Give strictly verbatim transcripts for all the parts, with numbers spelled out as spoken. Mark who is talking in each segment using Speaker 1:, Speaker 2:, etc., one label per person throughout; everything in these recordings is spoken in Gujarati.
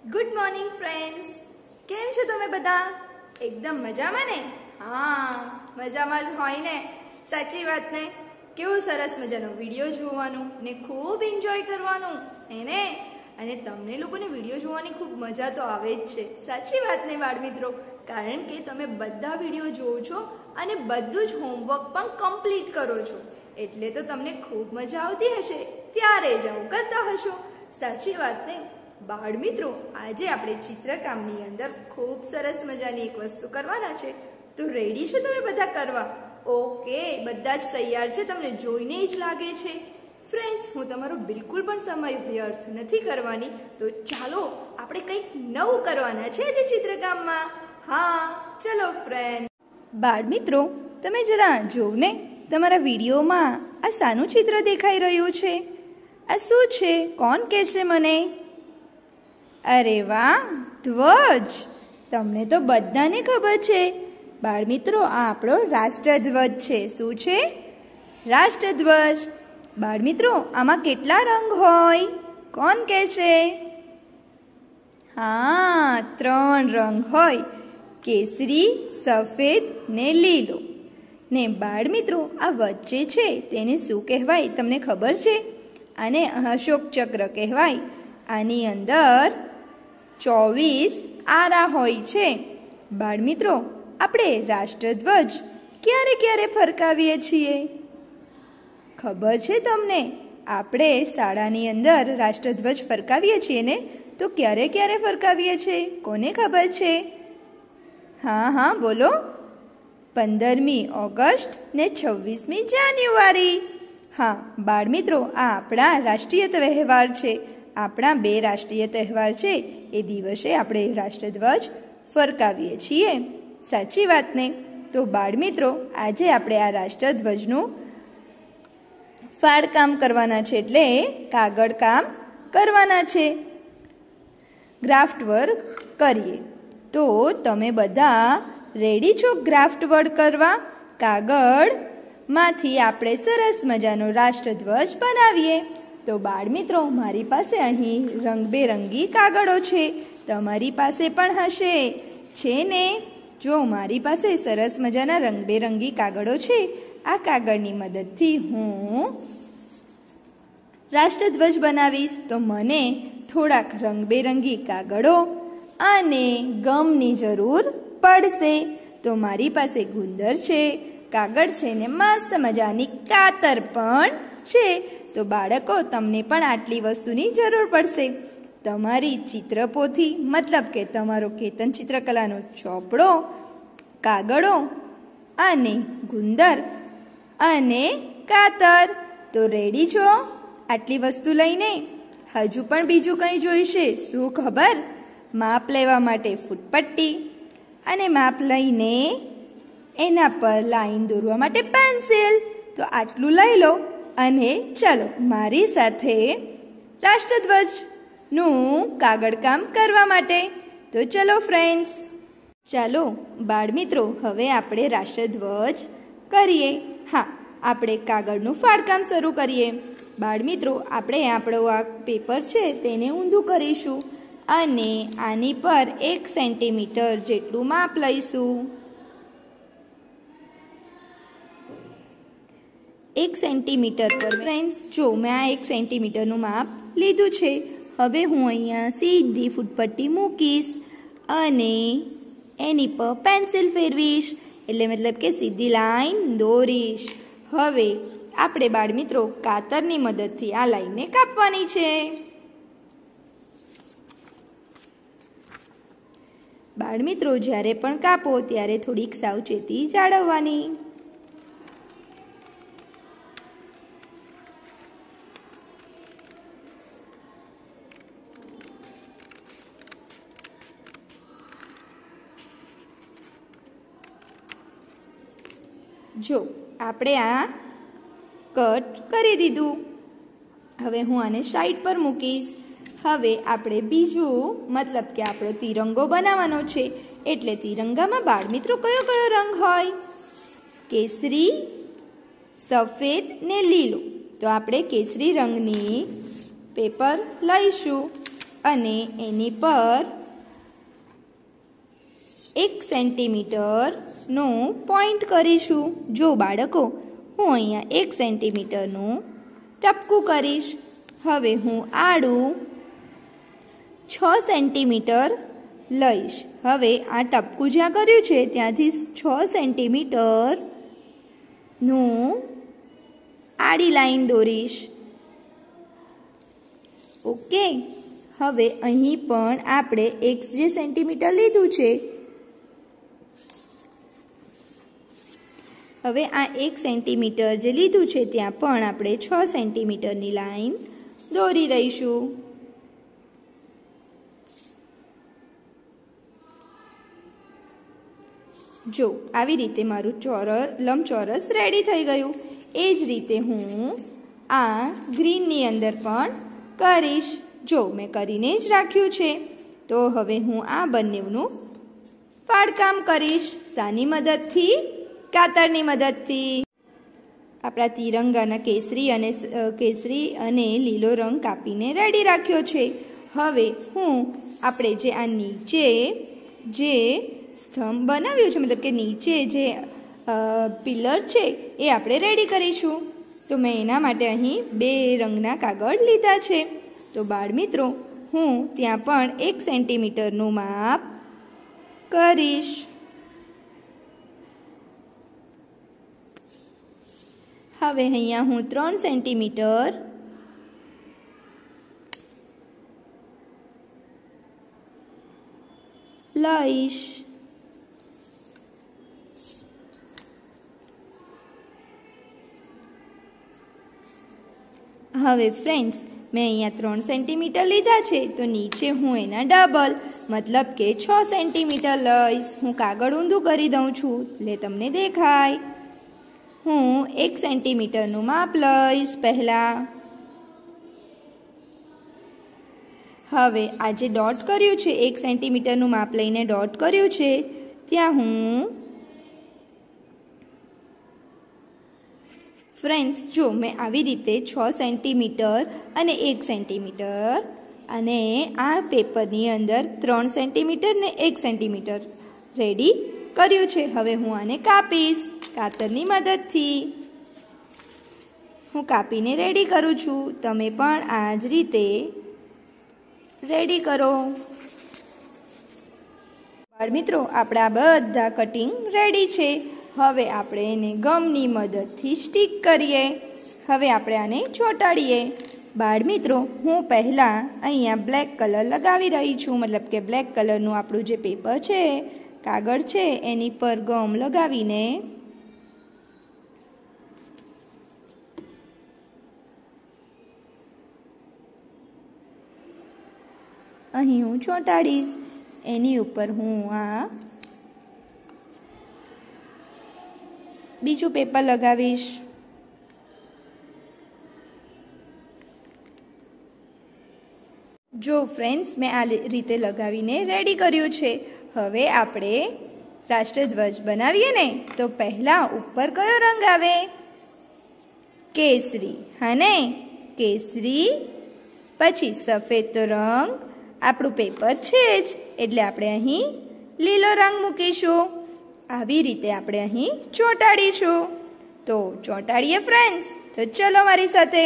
Speaker 1: गुड मॉर्निंग फ्रेंड्स, केम छो तमे बधा? एकदम मजामां ने? हाँ, मजामां ज होय ने। साची वात ने? केवो सरस मजानो विडियो जोवानो ने खूब एन्जॉय करवानो हे ने। अने तमने लोकोने विडियो जोवानी खूब मजा तो आवे ज छे। साची वात ने बाळ मित्रो, कारण के तमे बधा विडियो जोवो छो अने बधुं ज होमवर्क पण कम्प्लीट करो छो, एटले तो तमने खूब मजा आवती हशे। त्यारे ज आવું करता हशो। साची वात ने? बाळ मित्रो, आज आपणे चित्रकामनी अंदर खूब सरस मजानी एक वस्तु करवाना छे। तो रेडी छो तमे बधा करवा? ओके, बधा ज तैयार छे, तमने जोईने ज लागे छे। फ्रेंड्स, हूँ तमारो बिल्कुल पण समय व्यर्थ नथी करवानी, तो चालो आपणे कंईक नवुं करवाना छे आज चित्रकाममां। हाँ, चलो फ्रेंड। बाळ मित्रो, तमे जरा जोव ने, तमारा विडियोमां आ सानुं चित्र देखाई रह्युं छे? आ शुं छे? कोण कहेशे मने? अरे वाह, ध्वज! तमने तो बधाने खबर छे। बाळ मित्रो, आ आपणो राष्ट्रध्वज छे। शुं छे? राष्ट्रध्वज। बाळ मित्रो, आमां केटला रंग होय? कोण कहेशे? हाँ, त्रण रंग होय, केसरी, सफेद ने लीलो। ने बाळ मित्रो, आ वच्चे छे तेने शुं कहेवाय तमने खबर छे? आने अशोक चक्र कहेवाय। आनी अंदर चौवीस आरा होय छे। बाळ मित्रो, आपणे राष्ट्रध्वज क्यारे क्यारे फरकावीए छीए? खबर छे तमने? आपणे शाळानी अंदर राष्ट्रध्वज फरकावीए छीए ने, तो क्यारे क्यारे फरकावीए छे? कोने खबर छे? हाँ हाँ बोलो। पंदरमी ऑगस्ट ने छवीसमी जान्युआरी। हाँ बाळ मित्रो, आ आपणा राष्ट्रीय तहेवार छे। आपणा बे राष्ट्रीय तहेवार छे ए दिवसे आपणे राष्ट्रध्वज फरकावीए छीए। साची वात ने? तो बाळ मित्रो, आजे आपणे आ राष्ट्रध्वजनुं फाड़काम करवाना छे, एटले कागळ काम करवाना छे। ग्राफ्ट वर्क करीए। तो तमे बधा रेडी छो ग्राफ्ट वर्क करवा? कागळ मांथी आपणे सरस मजानो राष्ट्रध्वज बनावीए। तो बाळ मित्रो, मारी पासे अहीं रंगबेरंगी कागळो छे, तमारी पासे पण हशे, छे ने? जो मारी पासे सरस मजाना रंगबेरंगी कागळो छे, आ कागळनी मददथी हूँ राष्ट्रध्वज बनावीश। तो मने थोड़ाक रंगबेरंगी कागळो अने गमनी जरूर पड़शे। तो मारी पासे गुंदर छे, कागळ छे ने मस्त मजानी कातर पण छे। तो बाळको, तमने पण आटली वस्तुनी जरूर पड़शे। तमारी चित्रपोथी मतलब के तमारो केतन चित्रकलानो ચોપડો, कागळो अने गुंदर अने कातर। तो रेडी छो आटली वस्तु लईने? हजू पण बीजू कंई जोईशे? शुं खबर? माप लेवा माटे फूटपट्टी अने माप लईने एना पर लाइन दोरवा माटे पेन्सिल। तो आटलू लई लो अने चलो मारी साथे राष्ट्रध्वज નું કાગળકામ કરવા માટે। તો ચલો ફ્રેન્ડ્સ, ચાલો બાળ મિત્રો, હવે આપણે રાષ્ટ્રધ્વજ કરીએ। હા, આપણે કાગળનું ફાડકામ શરૂ કરીએ। બાળ મિત્રો, આપણે આપણો આ પેપર છે તેને ઊંધું કરીશું અને આની પર એક સેન્ટીમીટર જેટલું માપ લઈશું। એક સેન્ટીમીટર પર ફ્રેન્ડ્સ, જો મેં આ એક સેન્ટીમીટરનું માપ લીધું છે। હવે હું અહીંયા સીધી ફૂટપટ્ટી મૂકીશ અને એની પર પેન્સિલ ફેરવીશ, એટલે મતલબ કે સીધી લાઈન દોરીશ। હવે આપણે બાળ મિત્રો કાતરની મદદથી આ લાઈનને કાપવાની છે। બાળ મિત્રો, જ્યારે પણ કાપો ત્યારે થોડીક સાવચેતી જાળવવાની। जो आपणे आ कट करी दीधुं। हवे हूँ आने साइड पर मूकीश। हवे आपणे बीजू मतलब के आपणो तिरंगो बनाववानो छे, एटले तिरंगामां बाळ मित्रो कयो कयो रंग होय? केसरी, सफेद ने लीलो। तो आपणे केसरी रंगनी पेपर लईशुं અને એની પર એક સેન્ટીમીટરનું પોઈન્ટ કરીશું. જો બાળકો, હું અહીંયા એક સેન્ટીમીટરનું ટપકું કરીશ. હવે હું આડું છ સેન્ટીમીટર લઈશ. હવે આ ટપકું જ્યાં કર્યું છે ત્યાંથી છ સેન્ટીમીટરનું આડી લાઈન દોરીશ. ઓકે. હવે અહીં પણ આપણે એક જે સેન્ટીમીટર લીધું છે, હવે આ એક સેન્ટીમીટર જે લીધું છે ત્યાં પણ આપણે છ સેન્ટીમીટરની લાઈન દોરી દઈશું. જો આવી રીતે મારું ચોરસ લંબચોરસ રેડી થઈ ગયું. એ જ રીતે હું આ ગ્રીનની અંદર પણ કરીશ. જો મેં કરીને જ રાખ્યું છે. તો હવે હું આ બંનેનું પાડકામ કરીશ. શાની મદદથી? કાતરની મદદથી. આપણા તિરંગાના કેસરી અને કેસરી અને લીલો રંગ કાપીને રેડી રાખ્યો છે. હવે હું આપણે જે આ નીચે જે સ્તંભ બનાવ્યો છે, મતલબ કે નીચે જે પિલર છે એ આપણે રેડી કરીશું. તો મેં એના માટે અહીં બે રંગના કાગળ લીધા છે. તો બાળ મિત્રો, હું ત્યાં પણ એક સેન્ટીમીટરનું માપ કરીશ. હવે અહીંયા હું ત્રણ સેન્ટીમીટર લઈશ. હવે ફ્રેન્ડ્સ, મેં અહીંયા ત્રણ સેન્ટીમીટર લીધા છે, તો નીચે હું એના ડબલ મતલબ કે છ સેન્ટીમીટર લઈશ. હું કાગળ ઊંધું કરી દઉં છું એટલે તમને દેખાય. હું એક સેન્ટીમીટરનું માપ લઈશ પહેલાં. હવે આ જે ડોટ કર્યું છે, એક સેન્ટીમીટરનું માપ લઈને ડોટ કર્યું છે, ત્યાં હું ફ્રેન્ડ્સ જો મેં આવી રીતે છ સેન્ટીમીટર અને એક સેન્ટીમીટર અને આ પેપરની અંદર ત્રણ સેન્ટીમીટર ને એક સેન્ટીમીટર રેડી કર્યું છે. હવે હું આને કાપીશ કાતરની મદદથી. હું કાપીને રેડી કરું છું. તમે પણ આ જ રીતે રેડી કરો. બાળ મિત્રો, આપણા બધા કટિંગ રેડી છે. હવે આપણે એને ગમની મદદથી સ્ટીક કરીએ. હવે આપણે આને ચોંટાડીએ. બાળ મિત્રો, હું પહેલાં અહીંયા બ્લેક કલર લગાવી રહી છું, મતલબ કે બ્લેક કલરનું આપણું જે પેપર છે, કાગળ છે, એની પર ગમ લગાવીને અહીં હું ચોંટાડીશ. એની ઉપર હું આ બીજું પેપર લગાવીશ. જો ફ્રેન્ડ્સ, મેં આ રીતે લગાવીને રેડી કર્યું છે. હવે આપણે રાષ્ટ્રધ્વજ બનાવીએ ને, તો પહેલાં ઉપર કયો રંગ આવે? કેસરી. હા ને? કેસરી. પછી સફેદ તો રંગ આપણું પેપર છે જ, એટલે આપણે અહીં લીલો રંગ મૂકીશું. આવી રીતે આપણે અહીં ચોંટાડીશું. તો ચોંટાડીએ ફ્રેન્ડ્સ. તો ચલો મારી સાથે.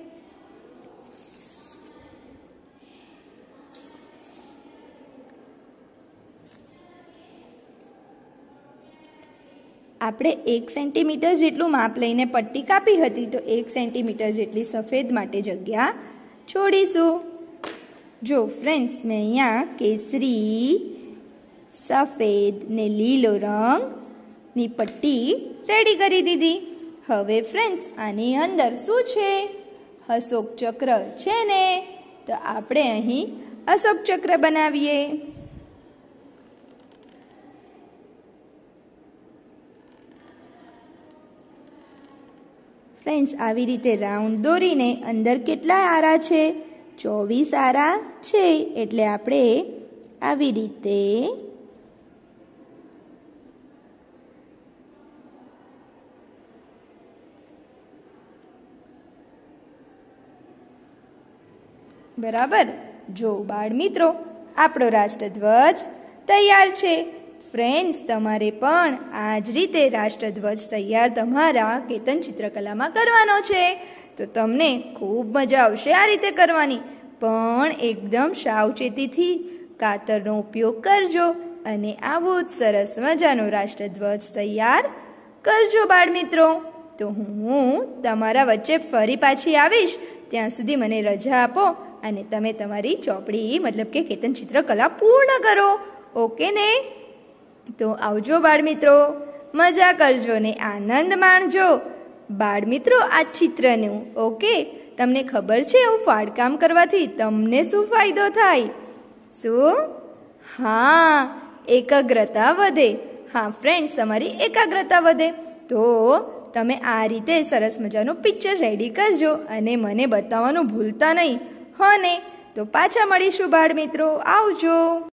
Speaker 1: આપણે એક સેન્ટીમીટર જેટલું માપ લઈને પટ્ટી કાપી હતી, તો એક સેન્ટીમીટર જેટલી સફેદ માટે જગ્યા છોડીશું. જો ફ્રેન્ડ્સ, મેં અહીંયા કેસરી, સફેદ ને લીલો રંગની પટ્ટી રેડી કરી દીધી. હવે ફ્રેન્ડ્સ, આની અંદર શું છે? અશોક ચક્ર છે ને? તો આપણે અહીં અશોક ચક્ર બનાવીએ. ફ્રેન્ડ્સ, આવી રીતે રાઉન્ડ દોરીને અંદર કેટલા આરા છે? ચોવીસ આરા છે. એટલે આપણે આવી રીતે બરાબર જો બાળ મિત્રો, આપણો રાષ્ટ્રધ્વજ તૈયાર છે. ફ્રેન્ડ્સ, તમારે પણ આ જ રીતે રાષ્ટ્રધ્વજ તૈયાર તમારા કેતન ચિત્રકલામાં કરવાનો છે. તો તમને ખૂબ મજા આવશે આ રીતે કરવાની, પણ એકદમ સાવચેતીથી કાતરનો ઉપયોગ કરજો અને આવું જ સરસ મજાનો રાષ્ટ્રધ્વજ તૈયાર કરજો બાળ મિત્રો. તો હું તમારા વચ્ચે ફરી પાછી આવીશ, ત્યાં સુધી મને રજા આપો અને તમે તમારી ચોપડી મતલબ કે કેતન ચિત્રકલા પૂર્ણ કરો. ઓકે ને? તો આવજો બાળ મિત્રો, મજા કરજો ને આનંદ માણજો બાળ મિત્રો આ ચિત્રનું. ઓકે, તમને ખબર છે એવું ફાડકામ કરવાથી તમને શું ફાયદો થાય? શું? હા, એકાગ્રતા વધે. હા ફ્રેન્ડ્સ, તમારી એકાગ્રતા વધે. તો તમે આ રીતે સરસ મજાનું પિક્ચર રેડી કરજો અને મને બતાવવાનું ભૂલતા નહીં. હા ને? તો પાછા મળીશું બાળ મિત્રો. આવજો.